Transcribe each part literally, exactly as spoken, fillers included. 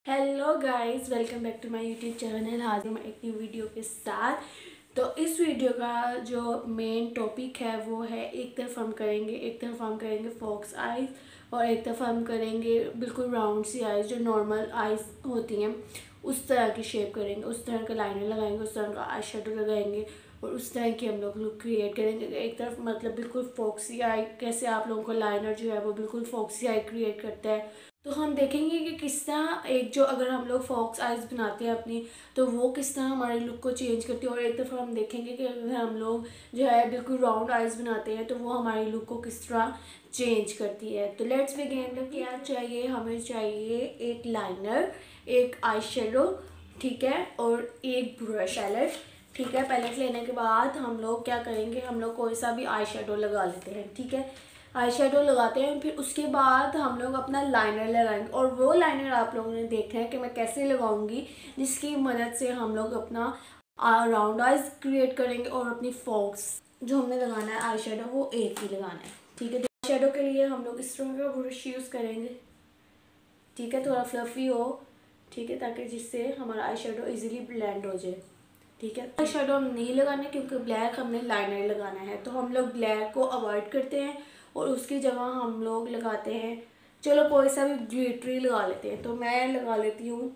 Hello guys, welcome back to my YouTube channel. हाजिर मैं एक न्यू वीडियो के साथ। तो इस वीडियो का जो मेन टॉपिक है वो है, एक तरफ हम करेंगे एक तरफ हम करेंगे फॉक्स आइज़, और एक तरफ हम करेंगे बिल्कुल राउंड सी आइज़ जो नॉर्मल आइज़ होती हैं उस तरह की शेप करेंगे, उस तरह का लाइनर लगाएंगे, उस तरह का आई शेडो लगाएंगे और उस तरह की हम लोग लुक क्रिएट करेंगे। एक तरफ मतलब बिल्कुल फॉक्सी आई, कैसे आप लोगों को लाइनर जो है वो बिल्कुल फॉक्सी आई क्रिएट करता है, तो हम देखेंगे कि किस तरह एक जो अगर हम लोग फॉक्स आइज़ बनाते हैं अपनी, तो वो किस तरह हमारे लुक को चेंज करती है। और एक तरफ हम देखेंगे कि अगर हम लोग जो है बिल्कुल राउंड आइज़ बनाते हैं तो वो हमारी लुक को किस तरह चेंज करती है। तो लेट्स बिगिन। क्या चाहिए हमें? चाहिए एक लाइनर, एक आई शेडो, ठीक है, और एक ब्रश पैलेट, ठीक है। पैलेट लेने के बाद हम लोग क्या करेंगे, हम लोग कोई सा भी आई शेडो लगा लेते हैं, ठीक है। आई शेडो लगाते हैं, फिर उसके बाद हम लोग अपना लाइनर लगाएंगे, और वो लाइनर आप लोगों ने देखना है कि मैं कैसे लगाऊंगी, जिसकी मदद से हम लोग अपना राउंड आइज क्रिएट करेंगे और अपनी फॉक्स जो हमने लगाना है आई शेडो वो एक ही लगाना है, ठीक है। आई शेडो के लिए हम लोग इस तरह का ब्रश यूज़ करेंगे, ठीक है, थोड़ा फ्लफी हो, ठीक है, ताकि जिससे हमारा आई शेडो ईजिली ब्लेंड हो जाए, ठीक है। आई शेडो हम नहीं लगाना क्योंकि ब्लैक हमने लाइनर लगाना है, तो हम लोग ब्लैक को अवॉइड करते हैं और उसकी जगह हम लोग लगाते हैं, चलो कोई सा भी ग्लिटरी लगा लेते हैं। तो मैं लगा लेती हूँ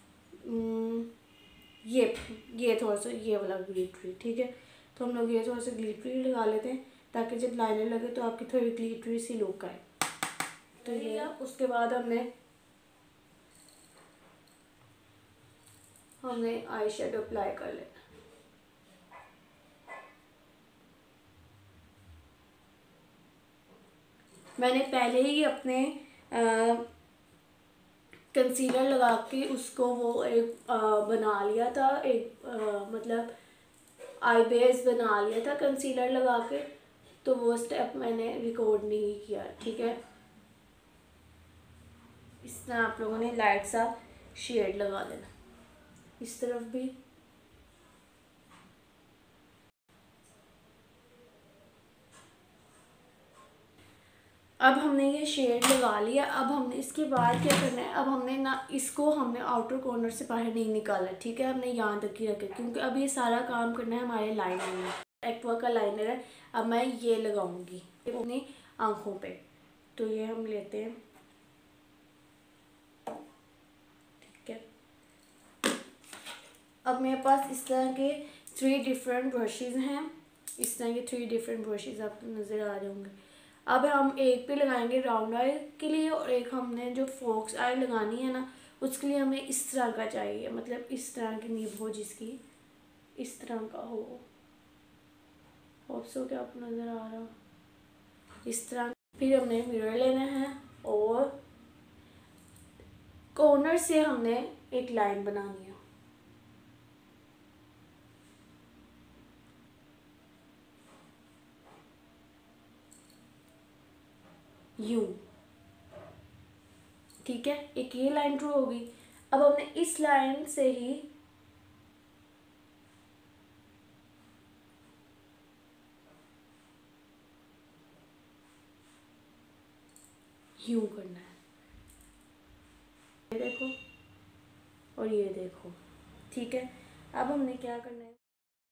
ये ये थोड़ा सा ये वाला ग्लिटरी, ठीक है। तो हम लोग ये थोड़ा सा ग्लिटरी लगा लेते हैं ताकि जब लाइनर लगे तो आपकी थोड़ी ग्लिटरी सी लुक आए। तो ये उसके बाद हमने हमने आई शेडो अप्लाई कर लेना। मैंने पहले ही अपने कंसीलर लगा के उसको वो एक आ, बना लिया था, एक आ, मतलब आई बेस बना लिया था कंसीलर लगा के, तो वो स्टेप मैंने रिकॉर्ड नहीं किया, ठीक है। इस तरह आप लोगों ने लाइट सा शेड लगा देना इस तरफ भी। अब हमने ये शेड लगा लिया। अब हमने इसके बाद क्या करना है, अब हमने ना इसको हमने आउटर कॉर्नर से बाहर नहीं निकाला, ठीक है, हमने यहाँ तक ही रखे क्योंकि अब ये सारा काम करना है हमारे लाइनर में। एक्वा का लाइनर है, अब मैं ये लगाऊंगी अपनी आँखों पे। तो ये हम लेते हैं, ठीक है। अब मेरे पास इस तरह के थ्री डिफरेंट ब्रशेज़ हैं, इस तरह के थ्री डिफरेंट ब्रशेज़ आपको नज़र आ रहे होंगे। अब हम एक पे लगाएंगे राउंड आई के लिए, और एक हमने जो फोक्स आई लगानी है ना उसके लिए हमें इस तरह का चाहिए, मतलब इस तरह की नीब हो जिसकी इस तरह का हो। होप सो क्या आपको नज़र आ रहा हो इस तरह। फिर हमने मिरर लेना है और कॉर्नर से हमने एक लाइन बनानी है, यूं, ठीक है। एक ये लाइन ड्रॉ होगी। अब हमने इस लाइन से ही यूं करना है, ये देखो और ये देखो, ठीक है। अब हमने क्या करना है,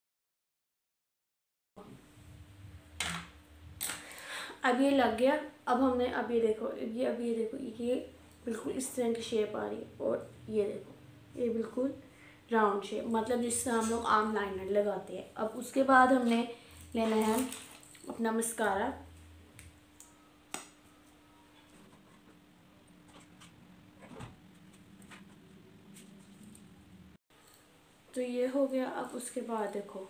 अब ये लग गया। अब हमने अब ये देखो, ये अब ये देखो, ये बिल्कुल इस तरह की शेप आ रही है, और ये देखो ये बिल्कुल राउंड शेप, मतलब जिससे हम लोग आम लाइनर लगाते हैं। अब उसके बाद हमने लेना है अपना मस्कारा, तो ये हो गया। अब उसके बाद देखो,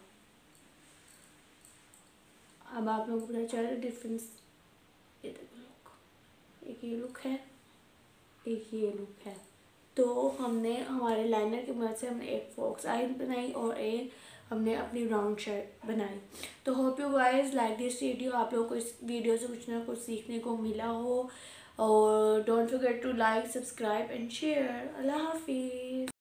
अब आप लोगों को पता चल डिफरेंस, ये देखो लुक, एक ये लुक है, एक ये लुक है। तो हमने हमारे लाइनर की मदद से हमने एक फॉक्स आई बनाई और एक हमने अपनी राउंड शेप बनाई। तो hope you guys like this video. आप लोगों को इस वीडियो से कुछ ना कुछ सीखने को मिला हो, और don't forget to like, subscribe and share. अल्लाह हाफिज़।